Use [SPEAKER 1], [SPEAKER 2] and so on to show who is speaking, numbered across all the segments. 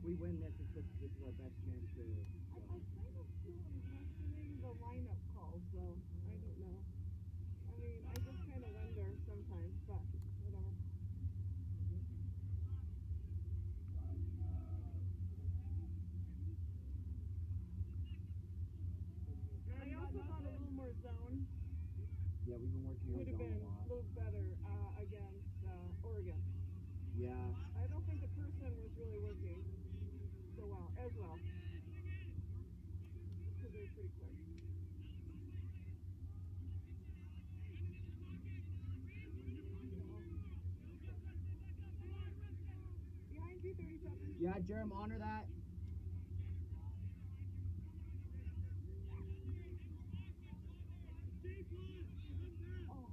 [SPEAKER 1] we win this, this is our best chance to.
[SPEAKER 2] I'm kind of still questioning the lineup call, so I don't know. I mean, I just kind of wonder sometimes, but whatever. I also thought a little more zone.
[SPEAKER 1] Yeah, we've been working on
[SPEAKER 2] would have
[SPEAKER 1] zone
[SPEAKER 2] been
[SPEAKER 1] a lot.
[SPEAKER 2] a little better against Oregon.
[SPEAKER 1] Yeah.
[SPEAKER 2] I don't think the person was really working so well, as well. Because they're pretty quick. Behind you, 37.
[SPEAKER 1] Yeah, Jerem, honor that.
[SPEAKER 2] Oh.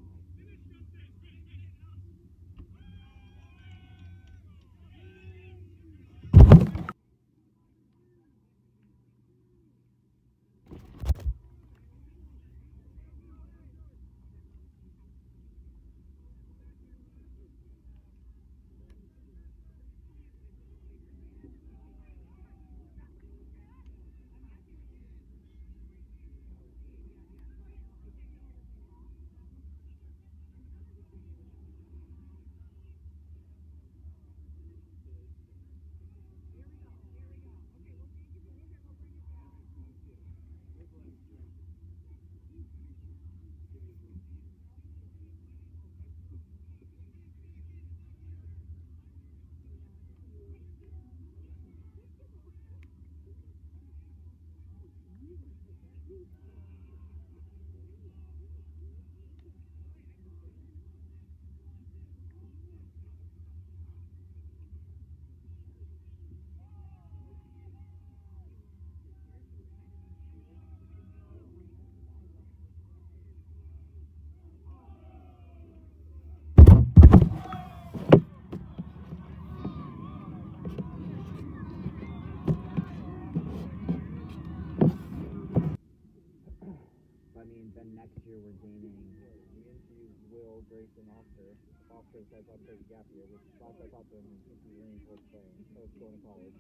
[SPEAKER 1] I mean, then next year we're gaining. We interviewed Will, Grayson, Oscar. Oscar says I'll take a gap year, which last I talked to him, he's leaning towards playing, so it's going to college.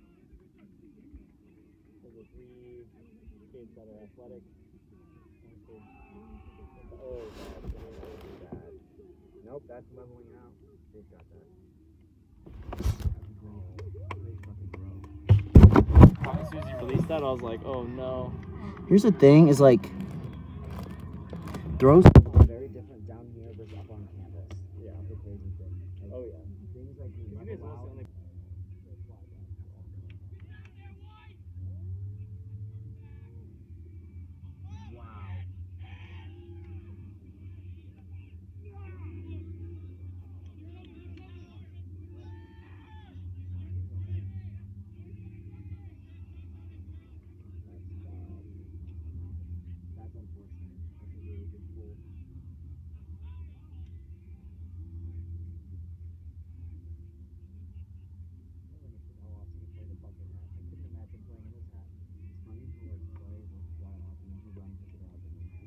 [SPEAKER 1] So there's 3 kids that are athletic. Oh, that's bad. Nope, that's leveling out. They've got that.
[SPEAKER 3] As soon as you released that, I was like, oh no.
[SPEAKER 4] Here's the thing, is like throws
[SPEAKER 1] Very different down here versus up on campus.
[SPEAKER 3] Yeah.
[SPEAKER 1] That's the crazy thing. Like,
[SPEAKER 3] Oh yeah.
[SPEAKER 1] things like we
[SPEAKER 3] You guys
[SPEAKER 1] level out.
[SPEAKER 3] mostly only
[SPEAKER 1] Wow. That's unfortunate. That's a really good pull. How often you play the bucket hat? I couldn't imagine playing in this hat. It's funny how like Clay will fly off and then he run pick it up and then.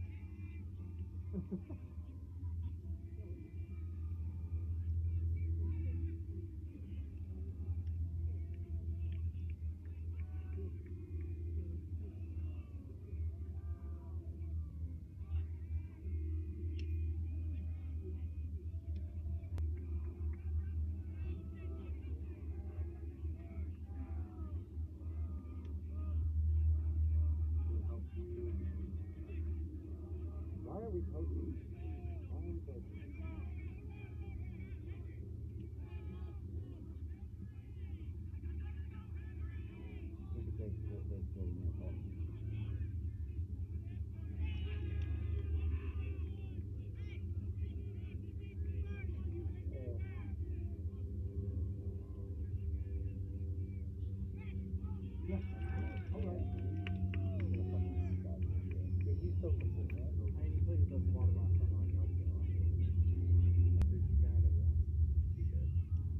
[SPEAKER 1] Why are we coaching? Why are we coaching? We could take this 30-minute call. Yeah. Okay. He's so consistent.
[SPEAKER 3] I mean, he played with us a lot of last summer on Yard Sale.
[SPEAKER 1] There's a guy that wants to be good.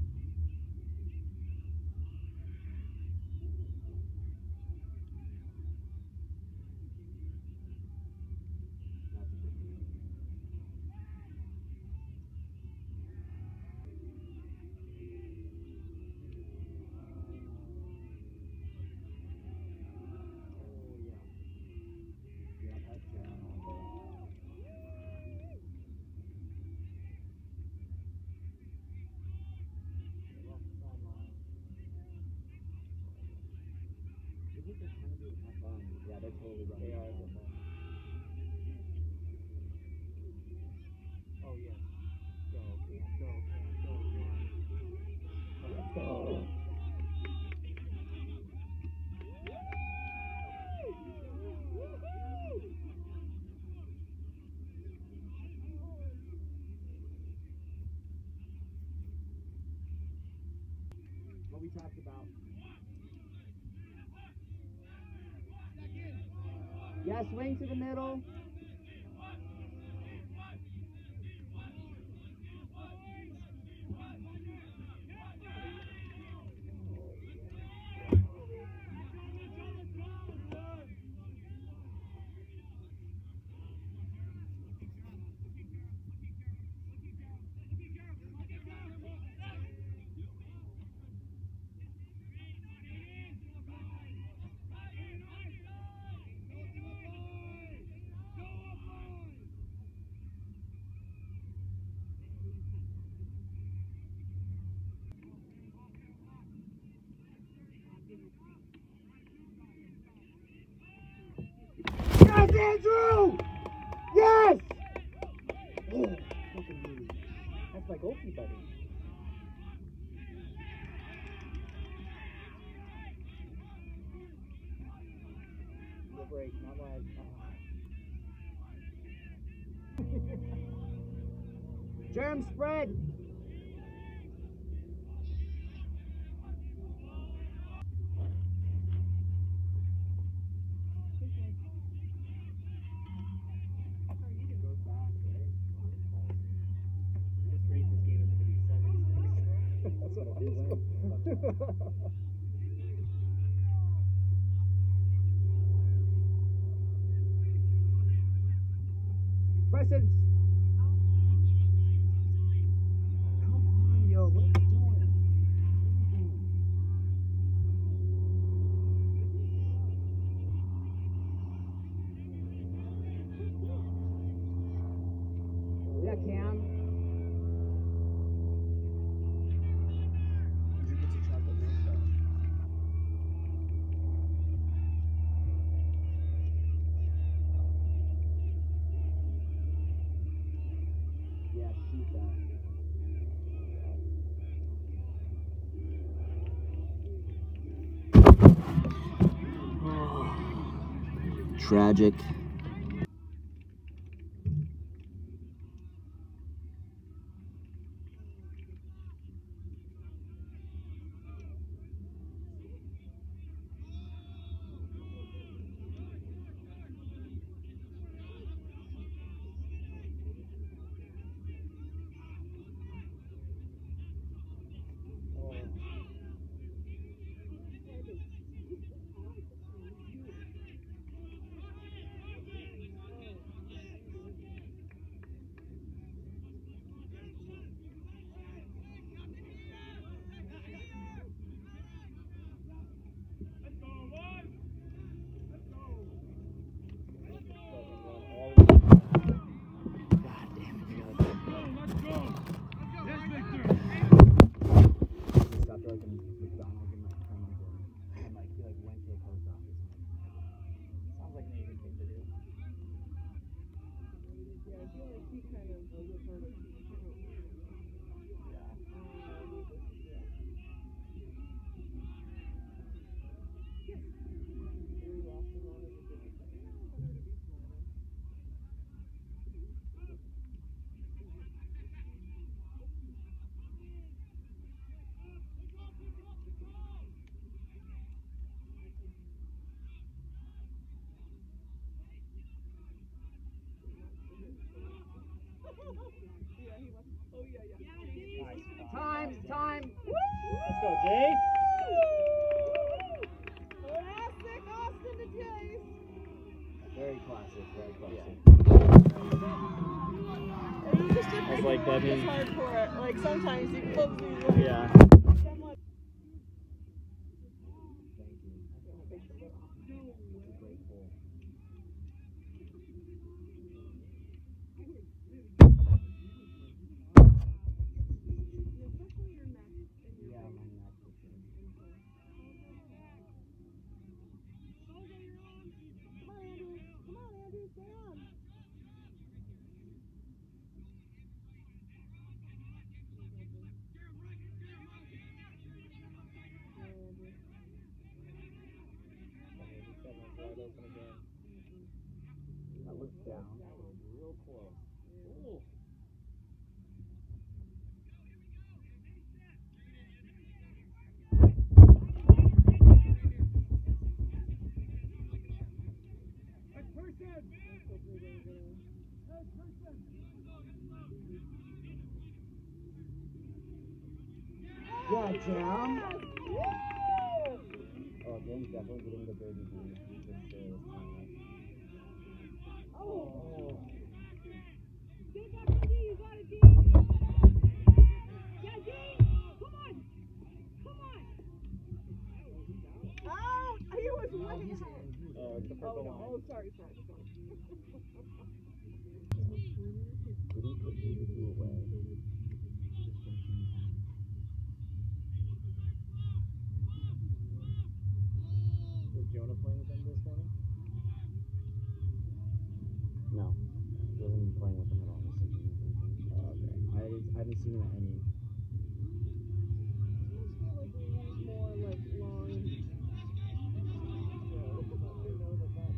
[SPEAKER 1] That's a good deal. think they're trying to do it have fun. Yeah, they're totally running.
[SPEAKER 3] They are. Oh, yeah. Go, Cam, go, Cam, go, Cam. Let's go.
[SPEAKER 1] What we talked about. Yeah, swing to the middle. Yes, Andrew! Yes! Oh, fucking dude. That's my goalkeeper, buddy. No break, not live. Germ spread! Goes back, right?
[SPEAKER 3] This rate, this game is going to be 7-6.
[SPEAKER 1] That's what I was. Preston! Come on, yo, what are you doing? Yeah, Cam.
[SPEAKER 3] You get to chocolate milk, though.
[SPEAKER 1] Yeah, shoot that.
[SPEAKER 4] Tragic.
[SPEAKER 1] Stopped working at McDonald's and like turned into and like he like went to the post office. Sounds like an easy thing to do.
[SPEAKER 2] Yeah, I feel like he kind of was a part of we lost him on the beginning. Better to be smarter. Yeah, he was. Oh, yeah.
[SPEAKER 3] Nice.
[SPEAKER 1] Time!
[SPEAKER 3] Let's go, Jace.
[SPEAKER 2] Classic Austin to Jace.
[SPEAKER 1] Very classic, very classic.
[SPEAKER 2] And he's just
[SPEAKER 3] I was like, that
[SPEAKER 2] it's
[SPEAKER 3] means-
[SPEAKER 2] hard for it. Like sometimes he pulls these like,
[SPEAKER 3] Yeah.
[SPEAKER 2] I'm like,
[SPEAKER 1] Thank you. That's a great pull.
[SPEAKER 2] especially your neck and your
[SPEAKER 1] Yeah,
[SPEAKER 2] face.
[SPEAKER 1] my neck for sure.
[SPEAKER 3] open again. That was down. That was real close. Ooh.
[SPEAKER 1] Yeah, jam. Oh, Jam's definitely getting the dirty deed. For sure this time.
[SPEAKER 2] Oh. Get back, D. You got it, D. Yeah, D. Come on. Come on. Out. He was way out.
[SPEAKER 3] Oh, it's the purple line.
[SPEAKER 2] Oh, sorry.
[SPEAKER 1] Didn't put UBC away.
[SPEAKER 3] Was Jonah playing with them this morning?
[SPEAKER 1] No. He hasn't been playing with them at all this season.
[SPEAKER 3] Oh, okay.
[SPEAKER 1] I haven't seen him at any.
[SPEAKER 2] I feel like we need more like long. Yeah, let me know that that's.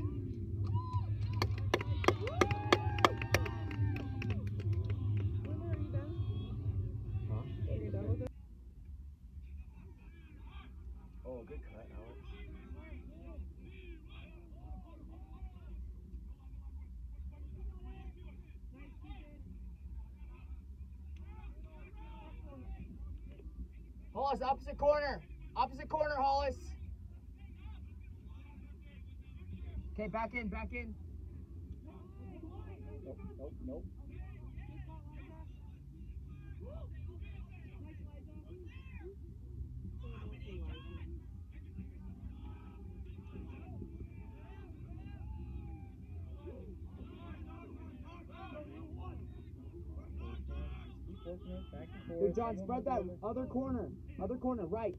[SPEAKER 2] When are you done?
[SPEAKER 1] Huh?
[SPEAKER 2] Are you done with it?
[SPEAKER 3] Oh, good cut, Alex.
[SPEAKER 1] Hollis, opposite corner. Opposite corner, Hollis. Okay, back in.
[SPEAKER 3] Nope. Keep working it back and forth.
[SPEAKER 1] Hey, John, spread that other corner. Other corner, right.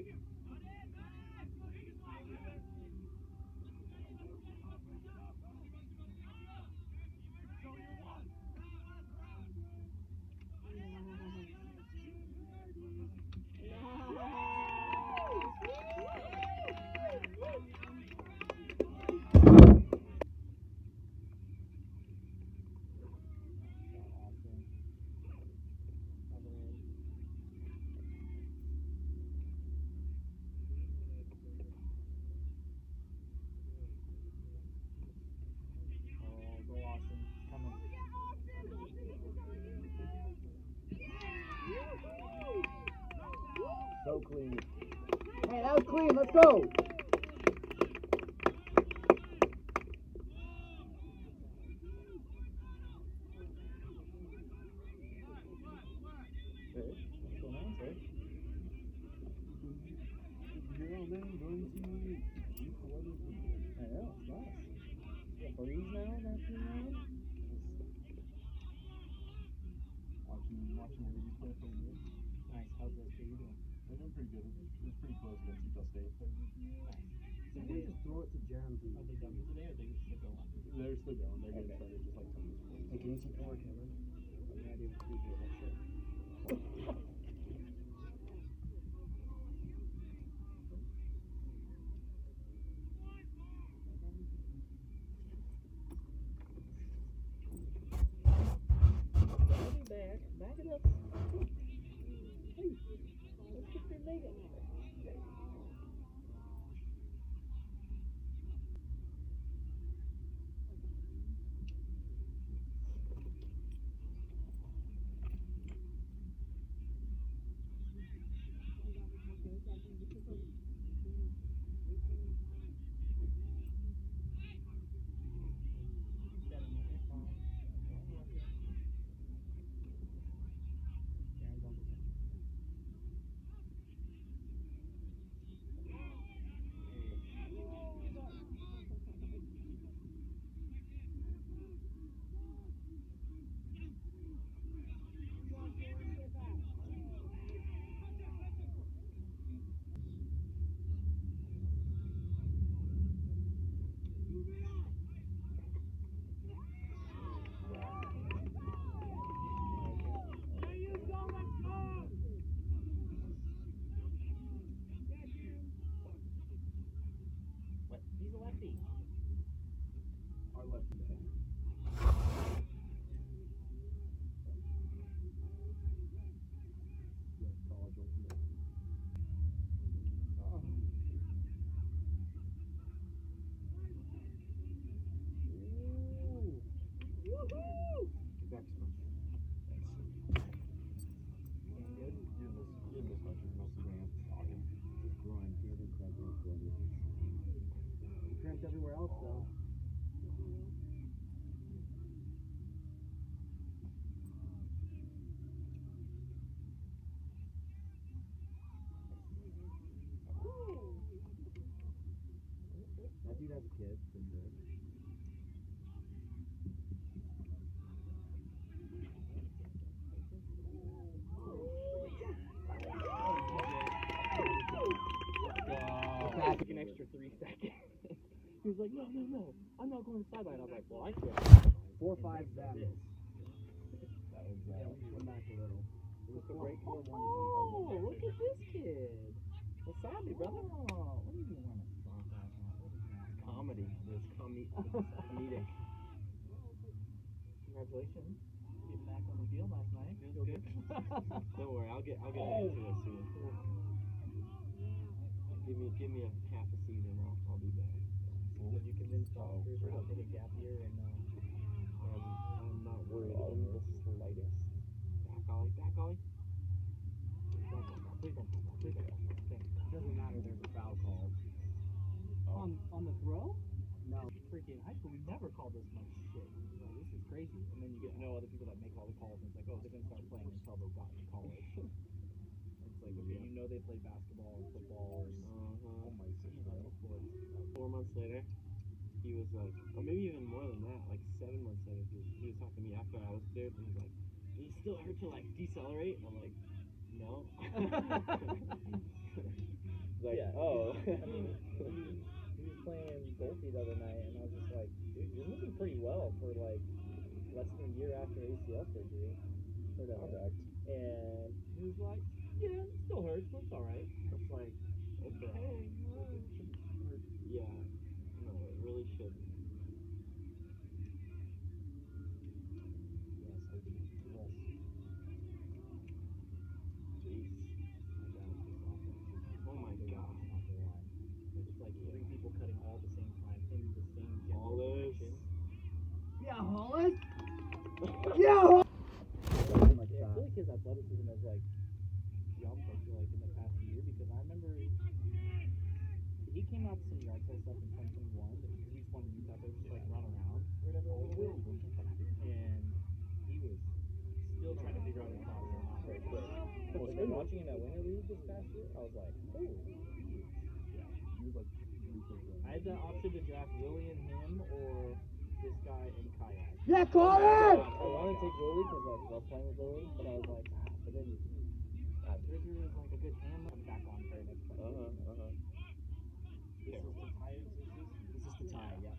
[SPEAKER 3] Go Austin. Coming.
[SPEAKER 1] So clean. Hey, that was clean. Let's go.
[SPEAKER 3] Hey, what's going on, sir? I know, it's nice. You got breeze now, after now?
[SPEAKER 5] Watching the ladies play for a bit.
[SPEAKER 3] Nice. How's those two you doing?
[SPEAKER 5] They're doing pretty good. It's pretty close against Utah State.
[SPEAKER 3] Nice.
[SPEAKER 1] So they just throw it to Jeremy.
[SPEAKER 3] Are they done today, or are they still going?
[SPEAKER 5] They're still going. They're getting
[SPEAKER 3] Okay.
[SPEAKER 5] started just like 10 minutes before.
[SPEAKER 1] Hey, can you take over, Kevin? Yeah, dude. Appreciate that shit.
[SPEAKER 2] I'll be back. Back it up. Hey, let's get your leg up.
[SPEAKER 3] lefty.
[SPEAKER 5] Our lefty guy. Yeah, college ultimate.
[SPEAKER 1] Oh. Ooh. Woohoo! Back smash.
[SPEAKER 3] Getting good?
[SPEAKER 5] Didn't miss much. It was mostly talking.
[SPEAKER 1] Just groin. Here we crack it. Cramps everywhere else though. That dude has a kid, for sure.
[SPEAKER 3] Back an extra 3 seconds. He was like, no, I'm not going to the sideline. I was like, well, I should.
[SPEAKER 1] 4-5 that.
[SPEAKER 3] This.
[SPEAKER 5] That was
[SPEAKER 1] Yeah, we swim back a little. It was
[SPEAKER 3] Look
[SPEAKER 1] 4-1.
[SPEAKER 3] Oh, look at this kid. Wasabi, brother.
[SPEAKER 1] Oh, what are you doing wearing a sock last night? What is that?
[SPEAKER 3] Comedy. It's comedic. Congratulations. Getting back on the field last night. Feels good. Don't worry, I'll get into it soon. Give me a half a season, I'll be back.
[SPEAKER 1] When you convince doctors to take a gap year and
[SPEAKER 3] I'm not worried in the slightest. Back ollie. Please don't. Thank you.
[SPEAKER 1] it doesn't matter, there's a foul called.
[SPEAKER 3] On the throw?
[SPEAKER 1] No.
[SPEAKER 3] Freaking high school, we never called this much shit. Like, this is crazy. And then you get to know other people that make all the calls, and it's like, oh, they're gonna start playing until they got to college. It's like, okay, you know they played basketball and football and
[SPEAKER 5] almost 6
[SPEAKER 3] other sports. 4 months later, he was like, or maybe even more than that, like 7 months later, he was talking to me after I was there, and he's like, does it still hurt to like decelerate? And I'm like, no. Like,
[SPEAKER 6] Yeah.
[SPEAKER 3] oh.
[SPEAKER 6] I mean, he was playing goaltee the other night, and I was just like, dude, you're moving pretty well for like less than a year after ACL surgery.
[SPEAKER 5] Correct.
[SPEAKER 6] And he was like, yeah, it still hurts, but it's all right. It's like, okay.
[SPEAKER 3] Yeah. No, it really shouldn't.
[SPEAKER 5] Yes, I do. Yes.
[SPEAKER 3] Jeez. Oh my god.
[SPEAKER 6] It's like 3 people cutting all at the same time in the same general
[SPEAKER 3] Hollis.
[SPEAKER 6] direction.
[SPEAKER 1] Yeah, Hollis!
[SPEAKER 6] Yeah, I feel like his athleticism has like jumped, I feel like, in the past year, because I remember he came out to some yard sale stuff in 2021 because he just wanted youth out there just like run around or whatever a little bit, and he was still trying to figure out his body and not very quick. But then watching him at Winter League this past year, I was like, holy.
[SPEAKER 5] He was like 3
[SPEAKER 6] I had the option to draft Willie and him or this guy and kayak.
[SPEAKER 1] Yeah, call it!
[SPEAKER 6] I wanted to take Willie because I love playing with Willie, but I was like, but then Bridger is like a good handler. I'm back on for next time.
[SPEAKER 3] This is the tie.
[SPEAKER 6] This is the tie, yeah.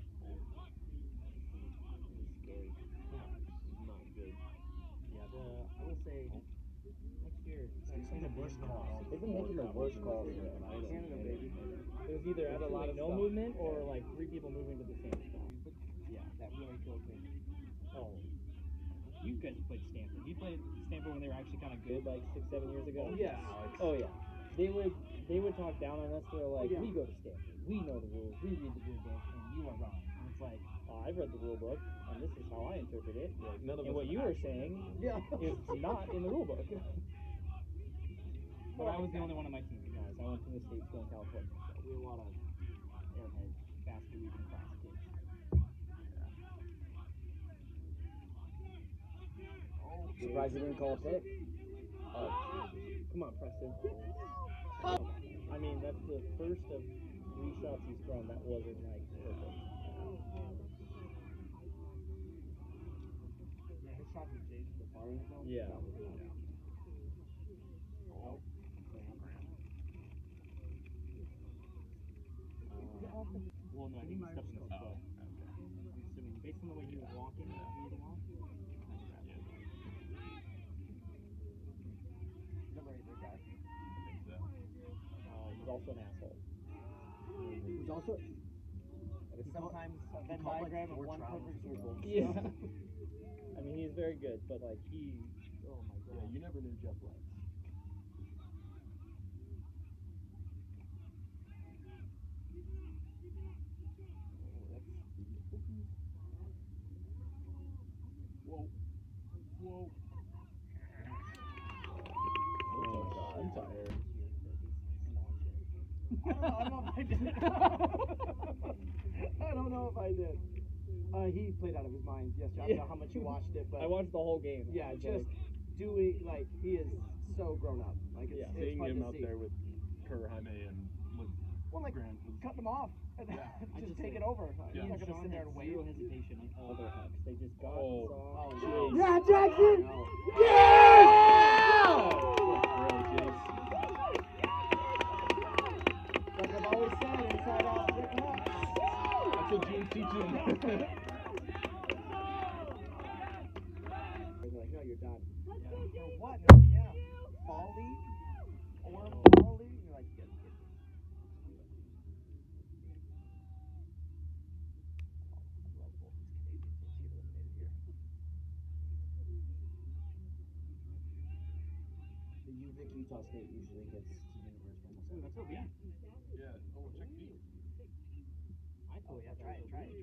[SPEAKER 3] It's scary. Not good.
[SPEAKER 6] Yeah, I will say next year.
[SPEAKER 5] the worst call.
[SPEAKER 6] They've been making the worst calls.
[SPEAKER 1] Canada, baby.
[SPEAKER 6] It was either
[SPEAKER 3] There's a lot of
[SPEAKER 6] no
[SPEAKER 3] stuff.
[SPEAKER 6] movement or like 3 people moving to the same spot.
[SPEAKER 1] Yeah, that really kills me.
[SPEAKER 6] Oh. You guys played Stanford. You played Stanford when they were actually kind of good, like 6-7 years ago.
[SPEAKER 1] Yes.
[SPEAKER 6] Oh yeah. They would talk down on us. They're like,
[SPEAKER 1] Yeah.
[SPEAKER 6] we go to Stanford. We know the rules. We read the rule book, and you are wrong. And it's like, I've read the rule book, and this is how I interpret it.
[SPEAKER 5] Like, none of
[SPEAKER 6] And
[SPEAKER 5] us
[SPEAKER 6] what you were saying
[SPEAKER 1] Yeah.
[SPEAKER 6] is not in the rule book. But I was the only one on my team, guys. I went from the state school in California. So we had a lot of airhead basket weaving class kids.
[SPEAKER 1] Surprised you didn't call a pick.
[SPEAKER 6] Oh, come on, Preston. I mean, that's the first of 3 shots he's thrown that wasn't like perfect.
[SPEAKER 1] Yeah, his shot was Jay's the far end zone.
[SPEAKER 6] Yeah.
[SPEAKER 1] That was
[SPEAKER 6] Well, no, I think he stepped in the foul. I'm assuming, based on the way he was walking, leading off.
[SPEAKER 1] Number 8, big guy.
[SPEAKER 6] He's also an asshole.
[SPEAKER 1] He's also. It's sometimes a Venn
[SPEAKER 5] called, like,
[SPEAKER 1] diagram of
[SPEAKER 5] 4
[SPEAKER 1] one
[SPEAKER 5] travels
[SPEAKER 1] perfect
[SPEAKER 5] in a
[SPEAKER 1] circle.
[SPEAKER 5] row.
[SPEAKER 6] Yeah. I mean, he's very good, but like oh my god.
[SPEAKER 5] Yeah, you never knew Jeff Lex. Whoa. Whoa.
[SPEAKER 6] Oh,
[SPEAKER 5] I'm tired.
[SPEAKER 1] I don't know if I did. I don't know if I did. He played out of his mind yesterday. I don't know how much you watched it, but
[SPEAKER 6] I watched the whole game.
[SPEAKER 1] yeah,
[SPEAKER 6] I was
[SPEAKER 1] just doing like he is so grown up. Like it's,
[SPEAKER 6] Yeah.
[SPEAKER 1] it's
[SPEAKER 5] Seeing
[SPEAKER 1] fun
[SPEAKER 5] him
[SPEAKER 1] to
[SPEAKER 5] out
[SPEAKER 1] see.
[SPEAKER 5] there with Kerr, Jaime, and
[SPEAKER 1] Like
[SPEAKER 5] Grant was
[SPEAKER 1] cutting him off and
[SPEAKER 5] Yeah.
[SPEAKER 1] just take it over.
[SPEAKER 5] Yeah.
[SPEAKER 1] He's not gonna sit there and wait.
[SPEAKER 6] Zero hesitation on all their hucks. They just got
[SPEAKER 5] Oh.
[SPEAKER 1] Oh,
[SPEAKER 6] saw.
[SPEAKER 1] no.
[SPEAKER 4] Yeah, Jackson!
[SPEAKER 1] No. Like I've always said, inside out, written up.
[SPEAKER 5] That's what Gene's teaching.
[SPEAKER 1] They're like, no, you're done.
[SPEAKER 6] Yeah.
[SPEAKER 1] For what? No, yeah. Folly? Or folly? You're like, yes, yes. I love both these Canadian teams get eliminated here.
[SPEAKER 3] The UVic Utah State usually gets to the universe almost every
[SPEAKER 6] That's what we.
[SPEAKER 3] time.
[SPEAKER 5] Yeah. Oh, check me.
[SPEAKER 6] I
[SPEAKER 1] Oh,
[SPEAKER 6] thought
[SPEAKER 1] yeah, try it.
[SPEAKER 6] I hate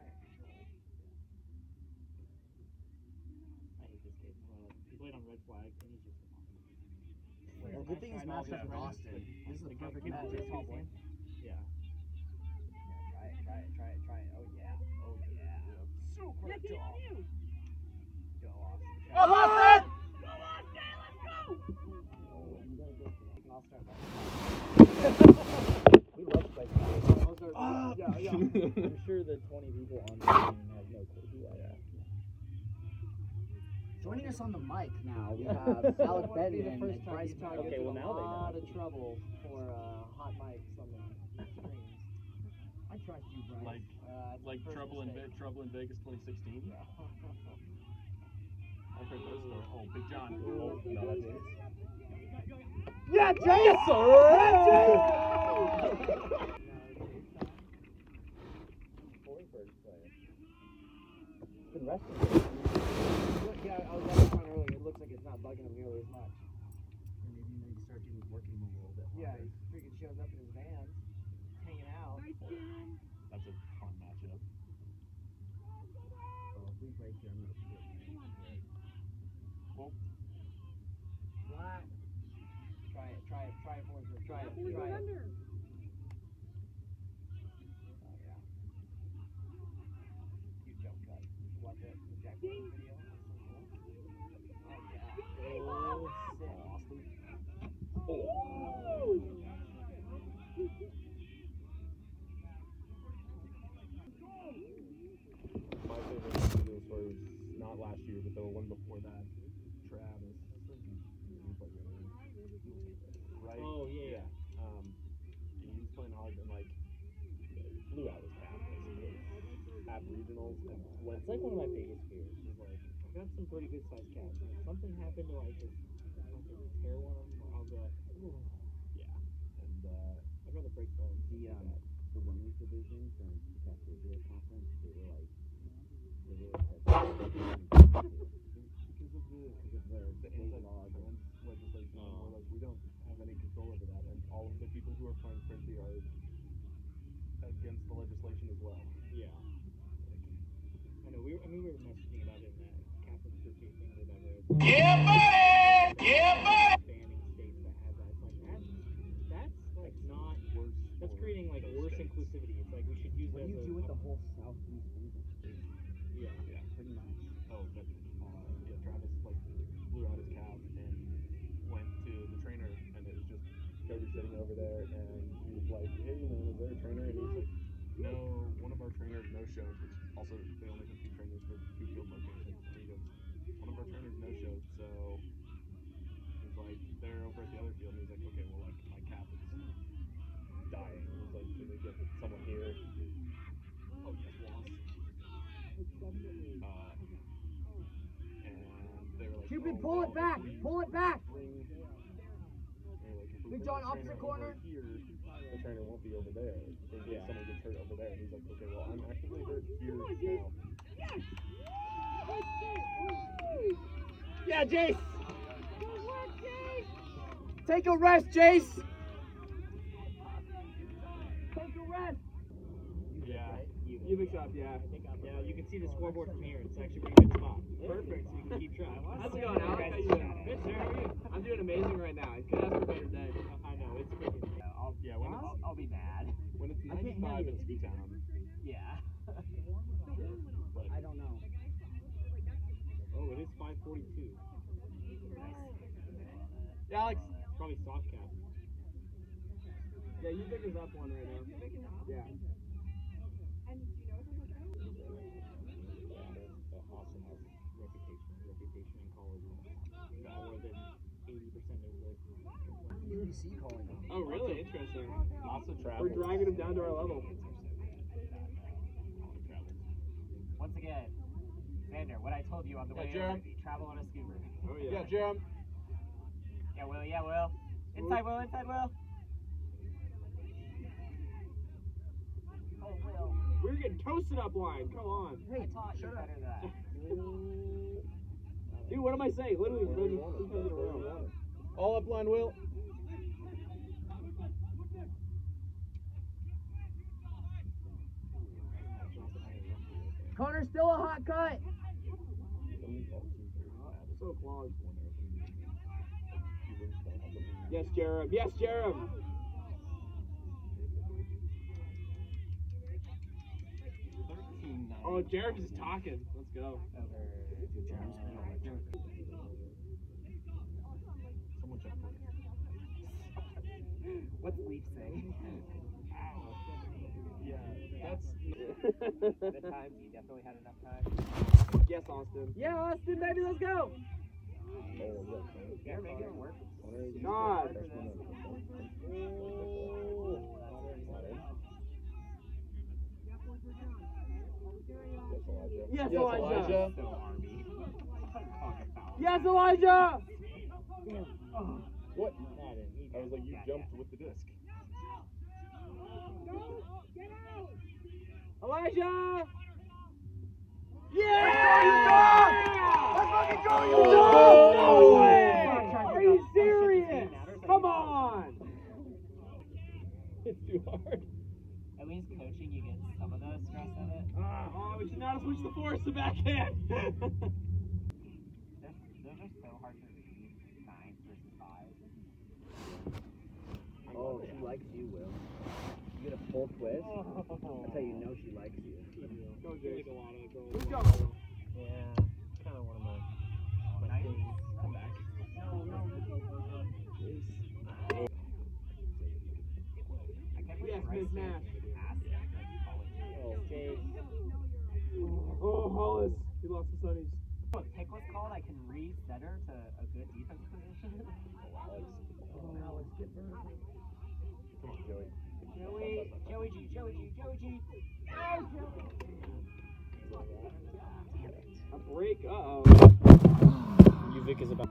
[SPEAKER 6] this kid. He played on red flag, and he's just.
[SPEAKER 3] Well, good thing he's matched up with Austin. This is the perfect match.
[SPEAKER 6] Yeah.
[SPEAKER 1] Try it. Oh, yeah. Super tough. Go, Austin.
[SPEAKER 5] Oh, Austin!
[SPEAKER 1] I'll start back.
[SPEAKER 6] We love to play
[SPEAKER 1] Yeah.
[SPEAKER 6] I'm sure the 20 people on the team have no clue who I am.
[SPEAKER 3] Joining us on the mic now, we have Alec Benton and Bryce
[SPEAKER 1] Utah
[SPEAKER 3] Miller.
[SPEAKER 1] gets
[SPEAKER 6] Okay, well,
[SPEAKER 1] in
[SPEAKER 6] now they
[SPEAKER 1] a
[SPEAKER 6] know.
[SPEAKER 1] lot of trouble for hot mics on the screens.
[SPEAKER 3] I trust you, Bryce.
[SPEAKER 5] Like
[SPEAKER 1] first
[SPEAKER 5] Trouble in
[SPEAKER 1] mistake.
[SPEAKER 5] Vegas 2016. I've heard those stories. Oh, Big John. Oh, no, that's it.
[SPEAKER 4] Yeah, Jay! Yes, sir!
[SPEAKER 6] It's been resting.
[SPEAKER 1] Yeah, I was on front earlier. It looks like it's not bugging him nearly as much.
[SPEAKER 3] Maybe you need to start working him a little bit.
[SPEAKER 1] Yeah, he freaking shows up in his van, hanging out.
[SPEAKER 5] That's a fun matchup.
[SPEAKER 3] So if we break here, I'm going to split.
[SPEAKER 5] Well,
[SPEAKER 1] Flat. Try it, boys. Try it. Oh, yeah. Cute jump cut. Watch it. The Jack Williams video. Oh, yeah.
[SPEAKER 5] Austin. My favorite video story was not last year, but the one before that. Travis. Right?
[SPEAKER 6] Oh, yeah.
[SPEAKER 5] He was playing hard and like blew out his calf basically at regionals and went.
[SPEAKER 6] It's like one of my biggest fears. Is like, I've got some pretty good sized calves. If something happened to like just tear one of them, I'll be like, ooh.
[SPEAKER 5] Yeah, and
[SPEAKER 6] I'd rather break bones.
[SPEAKER 3] The women's division from the Cafeteria Conference, they were like, because of the state laws.
[SPEAKER 5] anti-trans legislation, we're like, we don't have any control over that, and all of the people who are playing Frisbee are against the legislation as well.
[SPEAKER 6] Yeah. I know. We were messaging about it in that Captain's Frisbee thing or whatever.
[SPEAKER 7] Yeah, buddy! Yeah, buddy!
[SPEAKER 6] Banning states that have that. It's like that's like not.
[SPEAKER 5] Worse.
[SPEAKER 6] That's
[SPEAKER 5] for
[SPEAKER 6] creating like
[SPEAKER 5] those
[SPEAKER 6] worse
[SPEAKER 5] states.
[SPEAKER 6] inclusivity. It's like we should use
[SPEAKER 3] What
[SPEAKER 6] that
[SPEAKER 3] do you
[SPEAKER 6] as
[SPEAKER 3] do
[SPEAKER 6] a
[SPEAKER 3] with the whole southeast region?
[SPEAKER 6] Yeah.
[SPEAKER 5] Yeah.
[SPEAKER 3] Pretty much.
[SPEAKER 5] Oh, but yeah, Travis like blew out his calf and went to the trainer, and it was just Cody sitting over there, and he was like, "Hey, man, is there a trainer?" And he's like, "No, one of our trainers no-showed, which also they only have 2 trainers for 2 field locations." And he goes, "One of our trainers no-showed, so he's like, they're over at the other field." And he's like, "Okay, well, like my calf is dying." He's like, "Can we get someone here?" Oh yes, lost. And they were like,
[SPEAKER 4] Cupid,
[SPEAKER 5] "Oh,
[SPEAKER 4] pull it
[SPEAKER 5] well,
[SPEAKER 4] back!
[SPEAKER 5] if we
[SPEAKER 4] Pull it back!
[SPEAKER 5] bring- they were like, if we
[SPEAKER 4] Big
[SPEAKER 5] bring
[SPEAKER 4] John,
[SPEAKER 5] the
[SPEAKER 4] opposite
[SPEAKER 5] trainer
[SPEAKER 4] corner.
[SPEAKER 5] over here, the trainer won't be over there in case someone gets hurt over there." And he's like, "Okay, well,
[SPEAKER 4] Yeah, Jace.
[SPEAKER 2] Good work, Jake.
[SPEAKER 4] Take a rest, Jace. Take a rest.
[SPEAKER 5] Yeah.
[SPEAKER 3] You mix up, yeah.
[SPEAKER 6] Yeah, you can see the scoreboard from here. It's actually a pretty good spot.
[SPEAKER 3] Perfect.
[SPEAKER 6] So you can keep track.
[SPEAKER 3] How's it going, Alex? How you doing? Good, sir. How are you? I'm doing amazing right now. I could ask for a better day.
[SPEAKER 6] I know, it's freaking.
[SPEAKER 5] Yeah, when it's
[SPEAKER 6] I'll be mad.
[SPEAKER 5] when it's 95 in Scoot-Town.
[SPEAKER 6] Yeah.
[SPEAKER 5] But
[SPEAKER 1] I don't know.
[SPEAKER 6] Oh, it is 5:42.
[SPEAKER 3] Yeah, Alex.
[SPEAKER 6] It's probably soft cap.
[SPEAKER 3] Yeah, you pick us up one right now. Yeah.
[SPEAKER 2] And do you know what this is?
[SPEAKER 6] Austin has reputation in college. More than 80% of the
[SPEAKER 1] UBC calling them.
[SPEAKER 3] Oh, really? Interesting.
[SPEAKER 5] lots of travel.
[SPEAKER 3] We're dragging him down to our level.
[SPEAKER 6] Once again, Xander, what I told you on the way
[SPEAKER 5] Jerem.
[SPEAKER 6] over, travel on a scooter.
[SPEAKER 3] Oh,
[SPEAKER 5] Yeah, Jerem.
[SPEAKER 6] Yeah, Will. Yeah, Will. Inside, Will. Inside, Will. Oh, Will.
[SPEAKER 3] We're getting toasted up line. Come on.
[SPEAKER 6] I taught you better than that.
[SPEAKER 3] Dude, what am I saying? Literally, three times in a row.
[SPEAKER 5] All up line, Will.
[SPEAKER 1] Connor's still a hot cut.
[SPEAKER 3] So clogged. Yes, Jerem. Yes, Jerem. Oh, Jerem's just talking. Let's go.
[SPEAKER 5] Someone check for
[SPEAKER 6] What's Leaf say?
[SPEAKER 5] Yeah, that's.
[SPEAKER 6] The times you definitely had enough time.
[SPEAKER 3] Yes, Austin.
[SPEAKER 1] Yeah, Austin, baby, let's go.
[SPEAKER 6] You're making it work.
[SPEAKER 3] God. Yes,
[SPEAKER 5] Yes,
[SPEAKER 3] Elijah.
[SPEAKER 5] Elijah.
[SPEAKER 6] So Army.
[SPEAKER 3] Yes, Elijah.
[SPEAKER 5] What? I was like, you jumped with the disc.
[SPEAKER 3] Elijah.
[SPEAKER 1] Yeah! Let's fucking go, you
[SPEAKER 3] No!
[SPEAKER 1] dog!
[SPEAKER 3] No way! Are you serious? Come on.
[SPEAKER 5] It's too hard.
[SPEAKER 6] At least coaching, you get some of the stress of it.
[SPEAKER 3] Oh, we should not switch the force to backhand.
[SPEAKER 6] Those are so hard to read. 9 versus 5.
[SPEAKER 1] Oh, she likes you, Will. You get a full twist. That's how you know she likes you.
[SPEAKER 3] Go, Jake.
[SPEAKER 6] a lot of girls.
[SPEAKER 3] Let's go.
[SPEAKER 6] Yeah, kind of one of my things. Come back.
[SPEAKER 3] Yes, Miss Nash.
[SPEAKER 6] Oh, Jake.
[SPEAKER 3] Oh, Hollis. He lost the sunnies.
[SPEAKER 6] A pick was called. I can re-center to a good defense position.
[SPEAKER 1] Alex, get burned.
[SPEAKER 5] Come on, Joey.
[SPEAKER 6] Joey G.
[SPEAKER 3] A break. Uh-oh.
[SPEAKER 6] Uvic is about.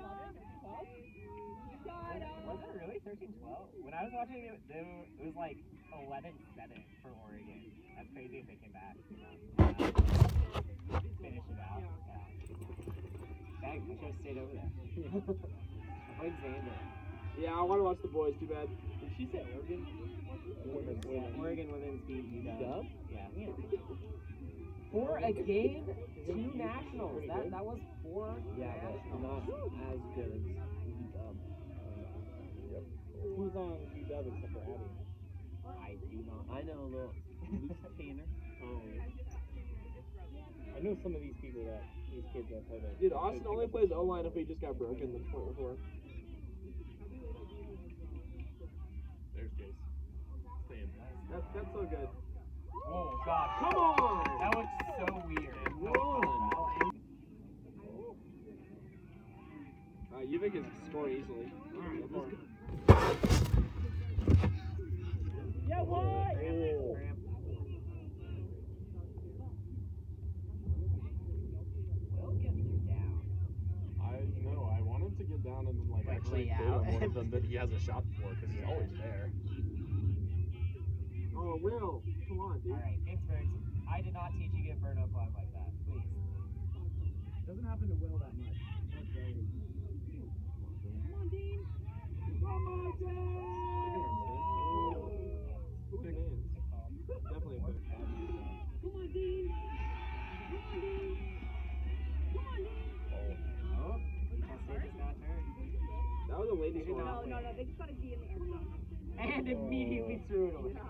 [SPEAKER 6] Was it really 13-12? When I was watching it, it was like 11-7 for Oregon. That's crazy if they came back. Finish it out. Yeah. Dang, I should have stayed over there. I played Xander.
[SPEAKER 3] Yeah, I want to watch the boys. Too bad.
[SPEAKER 6] Did she say Oregon? Oregon women's beat UW. Yeah. For a game, 2 nationals. That was 4 nationals.
[SPEAKER 1] Not as good as UW.
[SPEAKER 5] Yep.
[SPEAKER 6] Who's on UW except for Abby? I do not.
[SPEAKER 1] I know a little Luke Tanner.
[SPEAKER 6] I know some of these people these kids that play that.
[SPEAKER 3] Dude, Austin only plays O-line if we just got broken the point before.
[SPEAKER 5] There's Jace. Stay in.
[SPEAKER 3] That's so good.
[SPEAKER 6] Oh gosh.
[SPEAKER 3] Come on!
[SPEAKER 6] That looks so weird.
[SPEAKER 3] Uvic is scoring easily. Alright, let's go.
[SPEAKER 6] Yeah, what? Will gets him down.
[SPEAKER 5] I want him to get down and then like actually
[SPEAKER 6] lay
[SPEAKER 5] hit
[SPEAKER 6] out.
[SPEAKER 5] him one of them that he has a shot for because he's always there.
[SPEAKER 3] Oh, Will. Come on, dude.
[SPEAKER 6] Alright, it's very. I did not teach you to get burned up line like that. Please.
[SPEAKER 1] Doesn't happen to Will that much.
[SPEAKER 2] on, Dean. Come on, Dean.
[SPEAKER 5] Big hands. Definitely a big
[SPEAKER 2] Come on, Dean. Come on, Dean. Come on, Dean.
[SPEAKER 6] Oh, Chelsea just got hurt.
[SPEAKER 3] That was a ladies' one.
[SPEAKER 2] No, they just got a D in the end zone.
[SPEAKER 6] And immediately threw it away.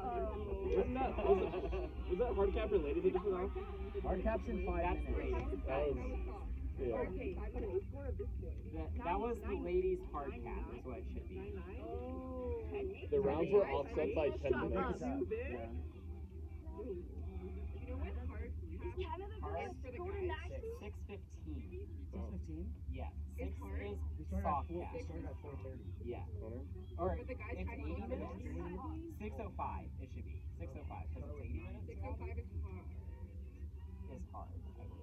[SPEAKER 5] Was that hard cap related to this one?
[SPEAKER 1] Hard caps in 5
[SPEAKER 6] That's
[SPEAKER 1] minutes.
[SPEAKER 6] ladies.
[SPEAKER 5] That was, yeah.
[SPEAKER 2] Okay, what is the score of this game?
[SPEAKER 6] That was the ladies' hard cap, is what it should be.
[SPEAKER 2] Oh.
[SPEAKER 5] The rounds were offset by 10 minutes.
[SPEAKER 1] Yeah.
[SPEAKER 2] You know what? Hard.
[SPEAKER 6] Hard
[SPEAKER 2] for the guys.
[SPEAKER 6] 6:15.
[SPEAKER 1] 6:15?
[SPEAKER 6] Yeah. 6
[SPEAKER 2] It's hard.
[SPEAKER 6] is
[SPEAKER 1] We started
[SPEAKER 6] soft
[SPEAKER 1] at 4.
[SPEAKER 6] cap.
[SPEAKER 1] We started at 4:30.
[SPEAKER 6] Yeah.
[SPEAKER 5] Connor?
[SPEAKER 6] Or
[SPEAKER 2] But the guys
[SPEAKER 6] it's
[SPEAKER 2] tried to
[SPEAKER 6] 80
[SPEAKER 2] go
[SPEAKER 6] minutes?
[SPEAKER 2] to
[SPEAKER 6] 6:05 it should be. 6:05 because it's 80 minutes.
[SPEAKER 2] 6:05 is hard.
[SPEAKER 6] Is hard, I believe.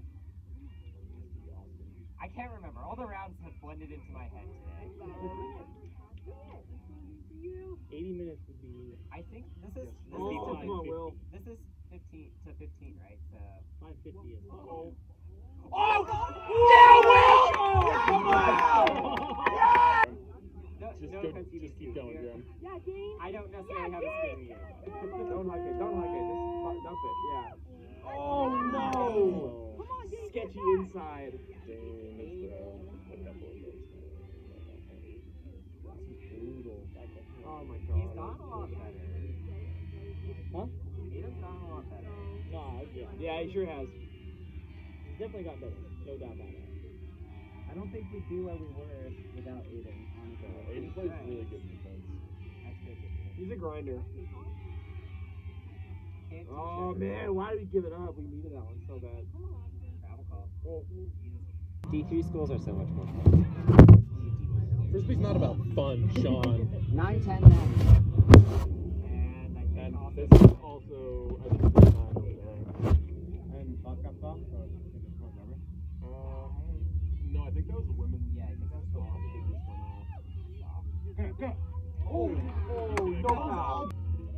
[SPEAKER 6] I can't remember. All the rounds have blended into my head today.
[SPEAKER 3] 80 minutes would be
[SPEAKER 6] I think this is
[SPEAKER 5] Oh, come on, Will.
[SPEAKER 6] This is 15 to 15, right? So
[SPEAKER 3] 550 is
[SPEAKER 6] oh,
[SPEAKER 4] Yeah, Will! Come on!
[SPEAKER 6] no,
[SPEAKER 5] Just,
[SPEAKER 6] no
[SPEAKER 5] go,
[SPEAKER 6] offense,
[SPEAKER 5] just keep going, Jim.
[SPEAKER 2] Yeah, Dean.
[SPEAKER 6] I don't necessarily have a scary ear.
[SPEAKER 3] Don't hug it. Don't hug it. Just dump it. Yeah.
[SPEAKER 4] Oh, no!
[SPEAKER 2] Come on, Dean.
[SPEAKER 3] Sketchy inside.
[SPEAKER 5] Dane is a couple of those.
[SPEAKER 3] Oh my god.
[SPEAKER 6] He's gotten a lot better.
[SPEAKER 3] Huh?
[SPEAKER 6] Nader's gotten a lot better.
[SPEAKER 3] No, yeah, he sure has. He's definitely got better. No doubt about it.
[SPEAKER 1] I don't think we'd be where we were without Aiden, honestly.
[SPEAKER 5] Aiden plays really good defense.
[SPEAKER 6] That's good.
[SPEAKER 3] He's a grinder.
[SPEAKER 6] Can't teach
[SPEAKER 3] Oh
[SPEAKER 6] everyone.
[SPEAKER 3] man, why did we give it up? We needed that one so bad.
[SPEAKER 6] Travel call.
[SPEAKER 1] D3 schools are so much more fun.
[SPEAKER 5] Frisbee's not about fun, Sean.
[SPEAKER 1] 9, 10, 9.
[SPEAKER 6] And I think
[SPEAKER 5] And
[SPEAKER 6] also
[SPEAKER 5] this is also, I think, it's 9 over there.
[SPEAKER 1] And fuck up off? Or rubber?
[SPEAKER 5] No, I think that was the women's.
[SPEAKER 6] yeah, I think that's the one.
[SPEAKER 5] They just went off.
[SPEAKER 3] Oh, no foul.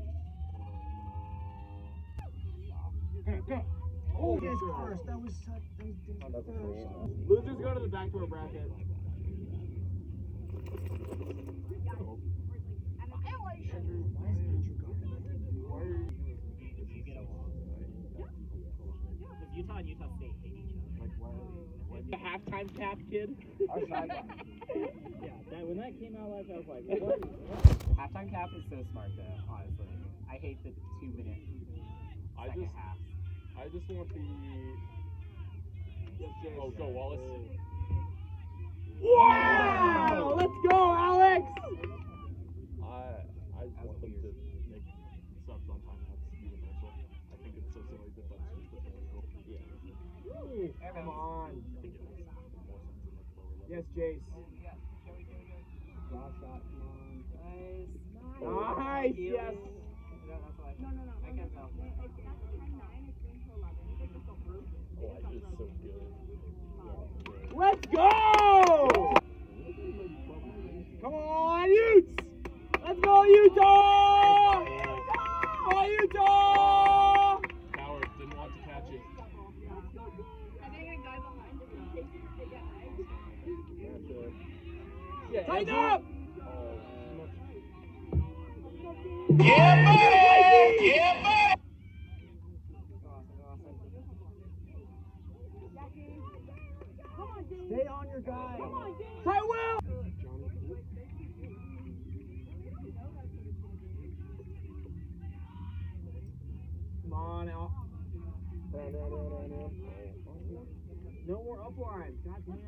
[SPEAKER 1] Oh, that's first. That was such. That was first.
[SPEAKER 3] Losers go to the backdoor bracket.
[SPEAKER 6] You get along. Because Utah and Utah State hate each other.
[SPEAKER 5] Like, why?
[SPEAKER 3] The halftime cap kid. Yeah, when that came out, I was like, what?
[SPEAKER 6] Halftime cap is so smart though, honestly. I hate the 2-minute second half.
[SPEAKER 5] I just want the. Oh, go Wallace.
[SPEAKER 3] Wow! Let's go, Alex!
[SPEAKER 5] I just want them to make subs on timeouts universal. I think it's so silly that that's just the thing. Yeah.
[SPEAKER 3] Come on.
[SPEAKER 5] I think it makes more sense in like lower level.
[SPEAKER 3] Yes, Jace.
[SPEAKER 1] Draw shot, come on.
[SPEAKER 3] Nice, yes.
[SPEAKER 2] No.
[SPEAKER 6] I can't tell.
[SPEAKER 2] It's not 10-9, it's going to 11. They just don't move.
[SPEAKER 5] Elijah is so good.
[SPEAKER 3] Let's go! Come on, Utes! Let's go, Utah! Come on, Utah!
[SPEAKER 5] Howard didn't want to catch it.
[SPEAKER 2] I think a guy behind us is taking it.
[SPEAKER 3] Yeah, tighten up!
[SPEAKER 7] Yeah, buddy! Yeah, buddy!
[SPEAKER 1] Stay on your guy.
[SPEAKER 3] Ty Will! Come on, Al. No more upline. God damn.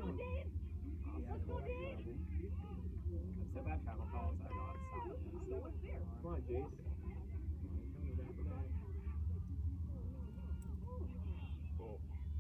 [SPEAKER 6] So bad travel calls are not stopping.
[SPEAKER 3] Come on, Jace.
[SPEAKER 5] Oh.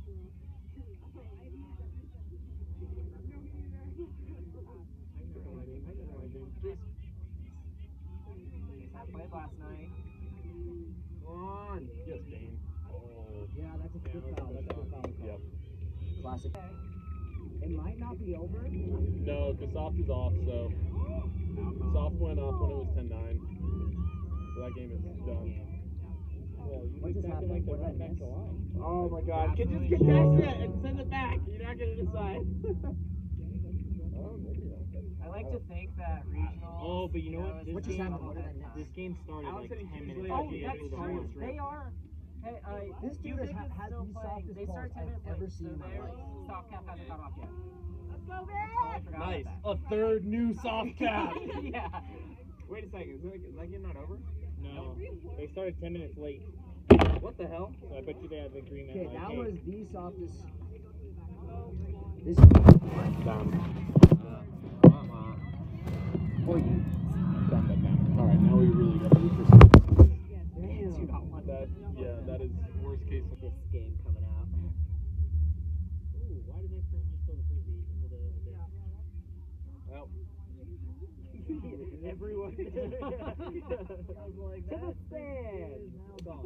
[SPEAKER 6] I played last night.
[SPEAKER 3] Come on.
[SPEAKER 5] Yes, Dane. Oh.
[SPEAKER 1] Yeah, that's a good foul. That's a good foul call.
[SPEAKER 5] Yep.
[SPEAKER 1] Classic. It might not be over.
[SPEAKER 5] No, because soft is off, so. Soft went off when it was 10-9. So that game is done.
[SPEAKER 1] What just happened? What did I miss?
[SPEAKER 3] Oh my god. Just contest it and send it back. You're not going to decide.
[SPEAKER 6] I like to think that regional.
[SPEAKER 3] Oh, but you know what?
[SPEAKER 1] What just happened? What did I miss?
[SPEAKER 3] This game started
[SPEAKER 5] Alex
[SPEAKER 3] like
[SPEAKER 5] said he
[SPEAKER 3] 10
[SPEAKER 5] usually
[SPEAKER 3] minutes
[SPEAKER 6] Oh,
[SPEAKER 5] has
[SPEAKER 3] after
[SPEAKER 6] that's
[SPEAKER 3] the
[SPEAKER 6] true.
[SPEAKER 3] one.
[SPEAKER 6] They are. Hey,
[SPEAKER 1] This dude
[SPEAKER 6] UBC
[SPEAKER 1] has had
[SPEAKER 6] still
[SPEAKER 1] the
[SPEAKER 6] playing.
[SPEAKER 1] softest
[SPEAKER 6] They start 10
[SPEAKER 1] calls
[SPEAKER 6] minutes
[SPEAKER 1] I've ever
[SPEAKER 6] late,
[SPEAKER 1] seen
[SPEAKER 6] so
[SPEAKER 1] in my
[SPEAKER 6] their
[SPEAKER 1] life.
[SPEAKER 6] soft cap hasn't gone off yet.
[SPEAKER 2] Let's go,
[SPEAKER 6] Totally
[SPEAKER 2] Vic!
[SPEAKER 6] forgot
[SPEAKER 5] Nice.
[SPEAKER 6] about
[SPEAKER 5] A third new soft cap.
[SPEAKER 6] that. Yeah.
[SPEAKER 5] Wait a second. Is that game not over?
[SPEAKER 3] No, they started 10 minutes late.
[SPEAKER 6] What the hell?
[SPEAKER 3] So I bet you they had an agreement.
[SPEAKER 1] Okay,
[SPEAKER 3] like,
[SPEAKER 1] that
[SPEAKER 3] hey,
[SPEAKER 1] was the softest. This for you.
[SPEAKER 5] All right, now we really got to root for some.
[SPEAKER 6] Dude, I want
[SPEAKER 5] That that is worst case.
[SPEAKER 6] this game coming out.
[SPEAKER 3] ooh, why did I just throw the frisbee into the abyss?
[SPEAKER 5] Well,
[SPEAKER 6] Everyone. I was like, to the stand. Now gone.